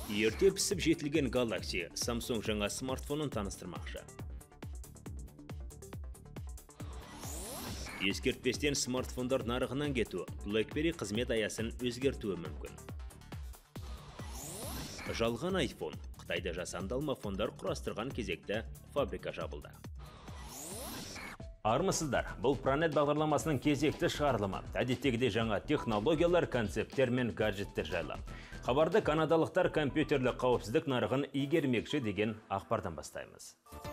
Ерте пісіп жетілген Galaxy Samsung жаңа смартфонын таныстырмақшы. Ескертпестен смартфондар нарығынан кету, BlackBerry қызмет аясын өзгертуі мүмкін. Жалған iPhone. Қытайда жасандалма фондар құрастырған кезекті фабрика жабылды. Армысыздар, бұл Planet бағдарламасының кезекті шығарылымы. Әдеттегідей жаңа технологиялар, концепттер мен гаджеттер жайлы. Хабарды канадалықтар компьютерлік қауіпсіздік нарығын игермекші деген ақпардан бастаймыз.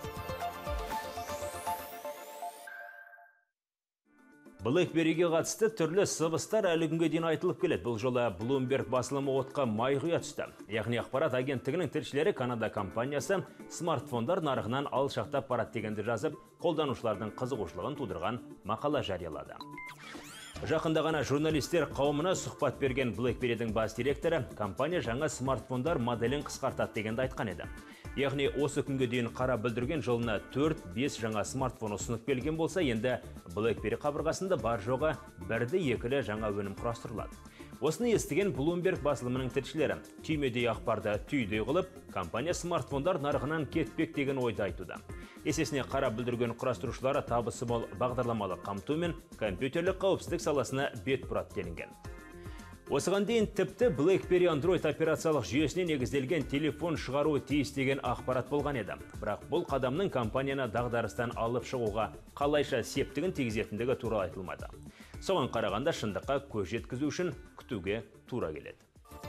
BlackBerry'ге қатысты түрлі сыбыстар әлі күнге дейін айтылып келеді. Бұл жолы Bloomberg басылымы отқа май құя түсті. Яғни ақпарат агенттігінің тілшілері Канада компаниясы смартфондар нарығынан алшақтап барады дегенді жазып, қолданушылардың қызығушылығын тудырған мақала жариялады. Жақында ғана журналистер қауымына сұхбат берген BlackBerry'дің бас директоры компания жаңа смартфондар моделін қысқартады дегенді айтқан еді. Яғни осы күнге дейін қара бүлдірген жылына 4-5 жаңа смартфон ұсынып келген болса, енді BlackBerry қабырғасында бар жоғы 1-2 жаңа өнім құрастырылады. Осыны естіген Bloomberg басылымының тілшілері түймедей ақпарды түйдей қылып, компания смартфондар нарығынан кетпек деген ойды айтуда. Есесіне қара бүлдірген құрастырушылары табысы мол бағдарламалық қамту мен компьютерлік қауіпсіздік саласына бет бұрады делінген. Осыған дейін тіпті BlackBerry Android операциялық жүйесіне негізделген телефон шығаруы тиіс деген ақпарат болған еді. Бірақ бұл қадамның компанияны дағдарыстан алып шығуға қалайша септігін тигізетіндігі туралы айтылмады. Соған қарағанда шындыққа көз жеткізу үшін күтуге тура келеді.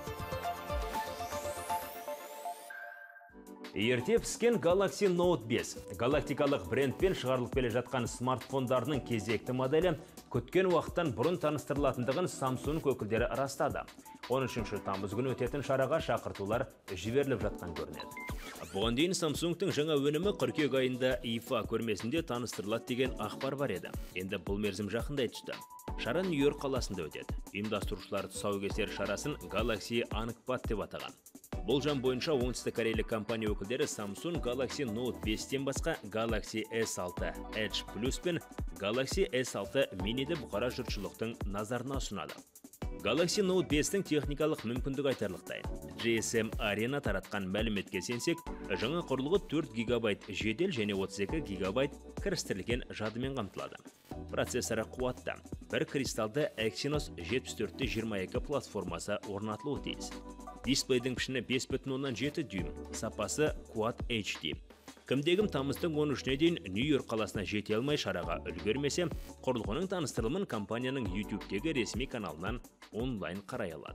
Ерте піскен Galaxy Note 5. Галактикалық брендпен шығарылып келе жатқан смартфондарының кезекті моделі күткен уақыттан бұрын таныстырылатындығын Samsung өкілдері растады. 13 тамыз күні өтетін шараға шақыртулар жіберіліп жатқан көрінеді. Бұған дейін Samsung'тың жаңа өнімі қыркүйек айында IFA көрмесінде таныстырылады деген ақпар бар еді. Енді бұл мерзім жақындай түсті. Шара Нью-Йорк қаласында өтеді. Ұйымдастырушылар тұсаукесер шарасын Galaxy Unpacked деп атаған. Болжам бойынша оңтүстік корейлік компания өкілдері Samsung Galaxy Note 5-тен басқа Galaxy S6 Edge Plus пен Galaxy S6 Mini'ді бұқара жұртшылықтың назарына ұсынады. Galaxy Note 5-тің техникалық мүмкіндік айтарлықтай. GSM Arena таратқан мәліметке сенсек, жаңа құрылғы 4 гигабайт жедел және 32 гигабайт кірістірілген жадымен қамтылады. Процессоры қуатты. Бір кристалды Exynos 7422 платформасы орнатылуы тиіс. Дисплейдің пішіні 5,7 дюйм, сапасы Quad HD. Кімдегім тамыздың 13-не дейін Нью-Йорк қаласына жете алмай шараға үлгермесе, құрылғының таныстырылымын компанияның YouTube-тегі ресми каналынан онлайн қарай алады.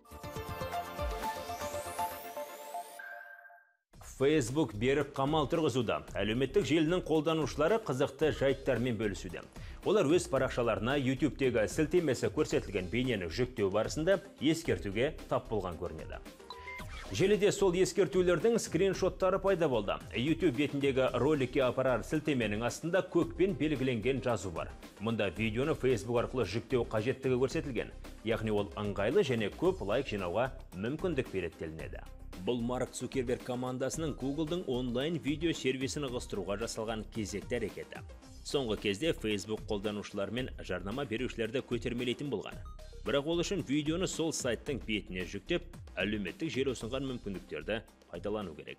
Facebook беріп қамал тұрғызуда. Әлеуметтік желінің қолданушылары қызықты жайттармен бөлісуде. Олар өз парақшаларына YouTube-тегі сілтемесі көрсетілген бейнені жүктеу барысында ескертуге тап болған көрінеді. Желіде сол ескертулердің скриншоттары пайда болды. YouTube бетіндегі роликке апарар сілтеменің астында көкпен белгіленген жазу бар. Мұнда видеоны Facebook арқылы жүктеу қажеттігі көрсетілген. Яғни ол ыңғайлы және көп лайк жинауға мүмкіндік береді делінеді. Бұл Марк Цукерберг командасының Google'дың онлайн видео сервисін ығыстыруға жасалған кезекті әрекеті. Соңғы кезде Facebook қолданушылар мен жарнама берушілерді көтермелейтін болған. Бірақ ол үшін видеоны сол сайттың бетіне жүктеп, әлеуметтік желі ұсынған мүмкіндіктерді пайдалану керек.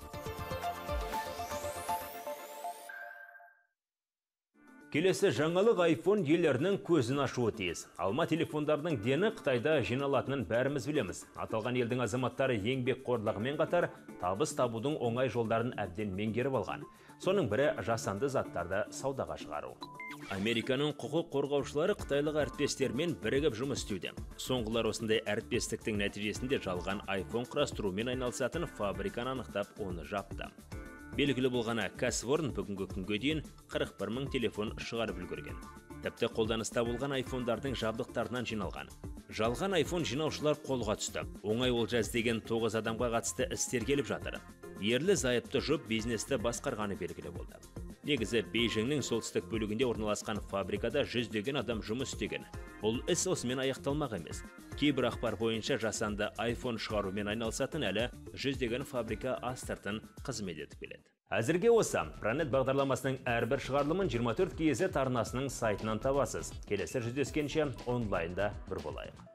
Келесі жаңалық iPhone иелерінің көзін ашуы тиіс. Алма телефондарының дені Қытайда жиналатынын бәріміз білеміз. Аталған елдің азаматтары еңбек қорлығымен қатар табыс табудың оңай жолдарын әбден меңгеріп алған. Соның бірі жасанды заттарды саудаға шығару. Американың құқық қорғаушылары қытайлық әріптестермен бірігіп жұмыс істеуде. Соңғылар осындай әріптестіктің нәтижесінде жалған iPhone құрастырумен айналысатын фабриканы анықтап, оны жапты. Белгілі болғаны кәсіпорын бүгінгі күнге дейін 41 мың телефон шығарып үлгерген. Тіпті қолданыста болған iPhone-дардың жабдықтарынан жиналған. Жалған iPhone жинаушылар қолға түсті. Оңай олжа іздеген 9 адамға қатысты істер келіп жатыр. Ерлі зайыпты жұп бизнесті басқарғаны белгілі болды. Негізі Бейжіңнің солтүстік бөлігінде орналасқан фабрикада 100-деген адам жұмыс істеген. Бұл іс осымен аяқталмақ емес. Кейбір ақпар бойынша жасанды iPhone шығарумен айналысатын әлі 100-деген фабрика астыртын қызмет етіп келеді. Әзірге осы. Planet бағдарламасының әрбір шығарылымын 24 KZ арнасының сайтынан табасыз. Келесі жүздескенше онлайнда бір болайық.